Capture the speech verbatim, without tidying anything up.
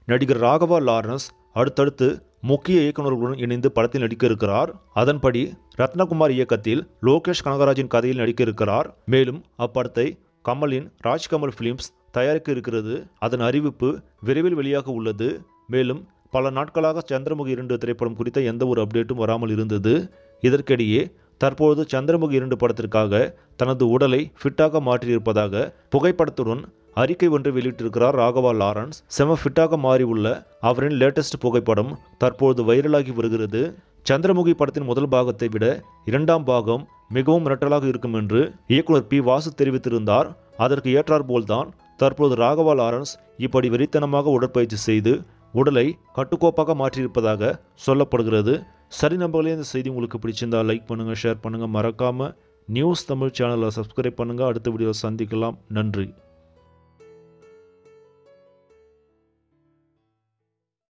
நடிகர் ராகவா லாரன்ஸ் அடுத்தடுத்து முக்கிய இயக்குநர்களுடன் இணைந்து படத்தில் நடிக்க இருக்கிறார். அதன்படி ரத்னகுமார் இயக்கத்தில் லோகேஷ் கனகராஜின் கதையில் நடிக்க இருக்கிறார். மேலும் அப்படத்தை கமலின் ராஜ்கமல் பிலிம்ஸ் தயாரிக்க இருக்கிறது. அதன் அறிவிப்பு விரைவில் வெளியாக உள்ளது. மேலும் பல நாட்களாக சந்திரமுகி இரண்டு திரைப்படம் குறித்த எந்த ஒரு அப்டேட்டும் வராமல் இருந்தது. இதற்கிடையே தற்போது சந்திரமுகி இரண்டு படத்திற்காக தனது உடலை ஃபிட்டாக மாற்றியிருப்பதாக புகைப்படத்துடன் அறிக்கை ஒன்று வெளியிட்டிருக்கிறார் ராகவா லாரன்ஸ். செம ஃபிட்டாக மாறியுள்ள அவரின் லேட்டஸ்ட் புகைப்படம் தற்போது வைரலாகி வருகிறது. சந்திரமுகி படத்தின் முதல் பாகத்தை விட இரண்டாம் பாகம் மிகவும் மிரட்டலாக இருக்கும் என்று இயக்குனர் பி வாசு தெரிவித்திருந்தார். அதற்கு ஏற்றாற்போல்தான் தற்போது ராகவா லாரன்ஸ் இப்படி வெறித்தனமாக உடற்பயிற்சி செய்து உடலை கட்டுக்கோப்பாக மாற்றியிருப்பதாக சொல்லப்படுகிறது. சரி நம்பர்களே, இந்த செய்தி உங்களுக்கு பிடிச்சிருந்தால் லைக் பண்ணுங்கள், ஷேர் பண்ணுங்கள். மறக்காமல் நியூஸ் தமிழ் சேனலை சப்ஸ்கிரைப் பண்ணுங்கள். அடுத்த வீடியோவில் சந்திக்கலாம். நன்றி.